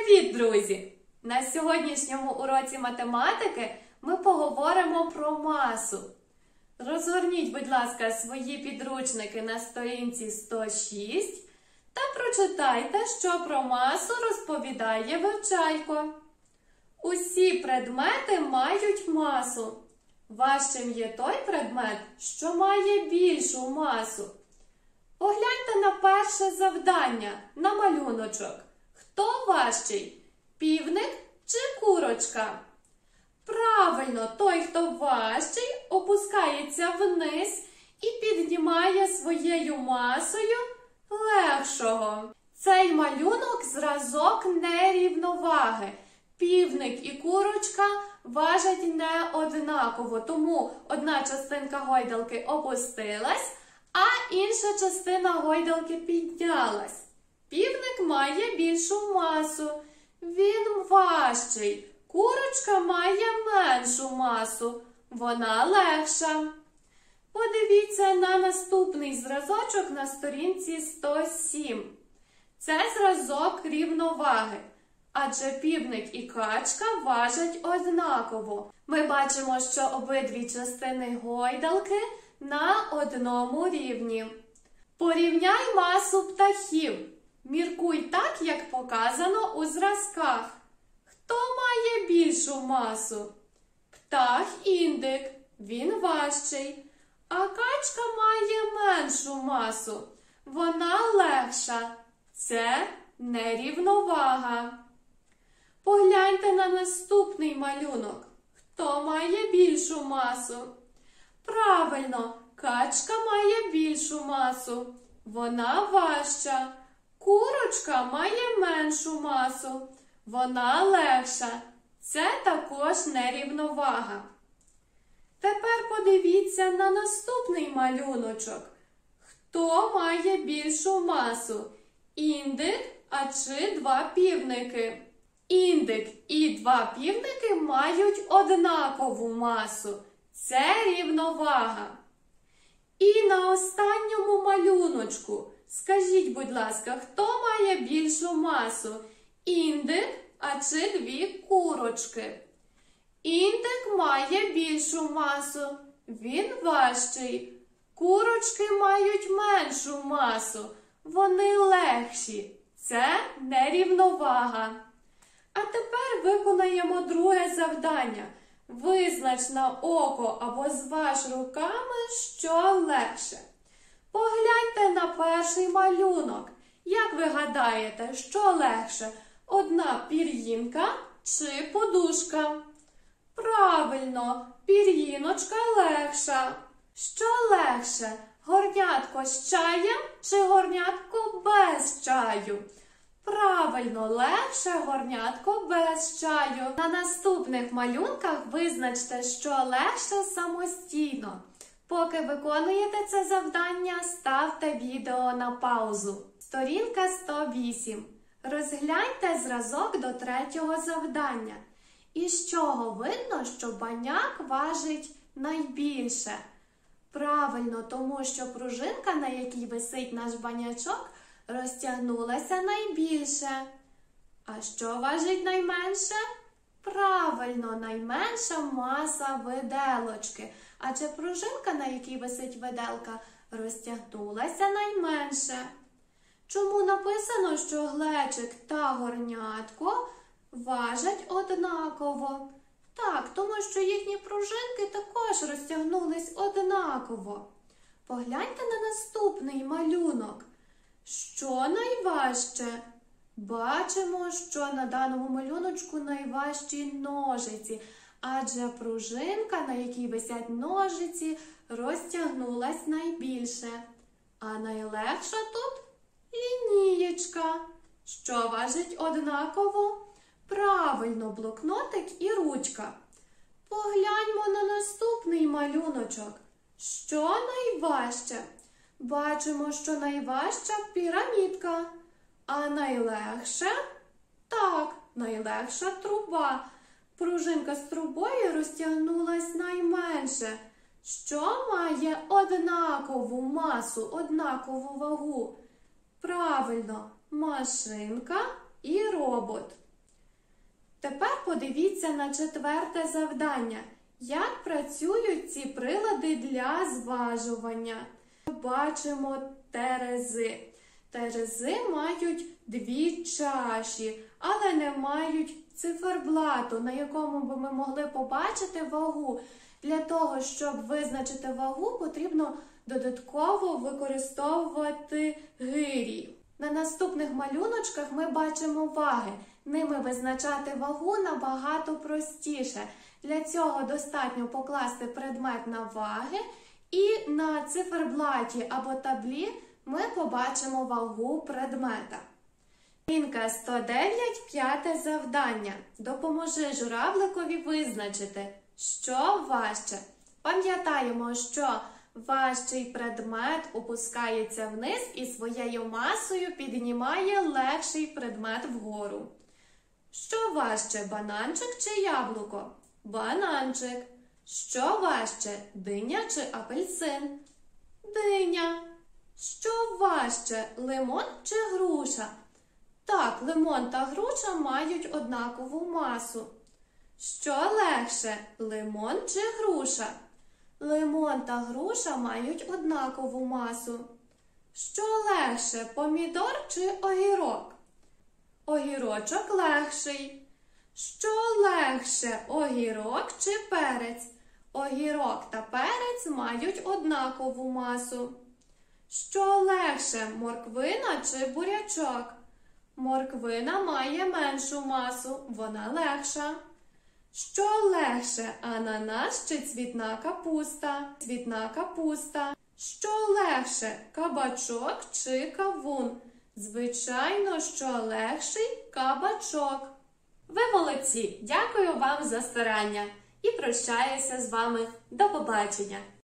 Привіт, друзі! На сьогоднішньому уроці математики ми поговоримо про масу. Розгорніть, будь ласка, свої підручники на сторінці 106 та прочитайте, що про масу розповідає Вивчайко. Усі предмети мають масу. Важчим є той предмет, що має більшу масу. Погляньте на перше завдання, на малюночок. Хто важчий? Півник чи курочка? Правильно, той, хто важчий, опускається вниз і піднімає своєю масою легшого. Цей малюнок – зразок нерівноваги. Півник і курочка важать не однаково, тому одна частинка гойдалки опустилась, а інша частина гойдалки піднялась. Півник має більшу масу, він важчий. Курочка має меншу масу, вона легша. Подивіться на наступний зразочок на сторінці 107. Це зразок рівноваги, адже півник і качка важать однаково. Ми бачимо, що обидві частини гойдалки на одному рівні. Порівняй масу птахів. Міркуй так, як показано у зразках. Хто має більшу масу? Птах-індик, він важчий. А качка має меншу масу, вона легша. Це нерівновага. Погляньте на наступний малюнок. Хто має більшу масу? Правильно, качка має більшу масу, вона важча. Курочка має меншу масу, вона легша. Це також нерівновага. Тепер подивіться на наступний малюночок. Хто має більшу масу? Індик, а чи два півники? Індик і два півники мають однакову масу. Це рівновага. І на останньому малюночку скажіть, будь ласка, хто має більшу масу? Індик, а чи дві курочки? Індик має більшу масу, він важчий. Курочки мають меншу масу, вони легші. Це нерівновага. А тепер виконаємо друге завдання. Визнач на око або зваж руками, що легше. Погляньте на перший малюнок. Як ви гадаєте, що легше? Одна пір'їнка чи подушка? Правильно, пір'їночка легша. Що легше? Горнятко з чаєм чи горнятко без чаю? Правильно, легше горнятко без чаю. На наступних малюнках визначте, що легше самостійно. Поки виконуєте це завдання, ставте відео на паузу. Сторінка 108. Розгляньте зразок до третього завдання. Із чого видно, що баняк важить найбільше? Правильно, тому що пружинка, на якій висить наш банячок, розтягнулася найбільше. А що важить найменше? Правильно, найменша маса виделочки. Адже пружинка, на якій висить виделка, розтягнулася найменше. Чому написано, що глечик та горнятко важать однаково? Так, тому що їхні пружинки також розтягнулись однаково. Погляньте на наступний малюнок. Що найважче? Бачимо, що на даному малюночку найважчі ножиці, адже пружинка, на якій висять ножиці, розтягнулась найбільше. А найлегша тут лінієчка. Що важить однаково? Правильно, блокнотик і ручка. Погляньмо на наступний малюночок. Що найважче? Бачимо, що найважча пірамідка. А найлегша? Так, найлегша труба. Пружинка з трубою розтягнулась найменше. Що має однакову масу, однакову вагу? Правильно, машинка і робот. Тепер подивіться на четверте завдання. Як працюють ці прилади для зважування? Бачимо терези. Терези мають дві чаші, але не мають циферблату, на якому би ми могли побачити вагу. Для того, щоб визначити вагу, потрібно додатково використовувати гирі. На наступних малюночках ми бачимо ваги. Ними визначати вагу набагато простіше. Для цього достатньо покласти предмет на ваги і на циферблаті або таблі ми побачимо вагу предмета. Сторінка 109, п'яте завдання. Допоможи журавликові визначити, що важче. Пам'ятаємо, що важчий предмет опускається вниз і своєю масою піднімає легший предмет вгору. Що важче, бананчик чи яблуко? Бананчик. Що важче, диня чи апельсин? Диня. Що важче, лимон чи груша? Так, лимон та груша мають однакову масу. Що легше, лимон чи груша? Лимон та груша мають однакову масу. Що легше, помідор чи огірок? Огірочок легший. Що легше, огірок чи перець? Огірок та перець мають однакову масу. Що легше, морквина чи бурячок? Морквина має меншу масу, вона легша. Що легше, ананас чи цвітна капуста? Цвітна капуста. Що легше, кабачок чи кавун? Звичайно, що легший кабачок. Ви молодці! Дякую вам за старання і прощаюся з вами. До побачення!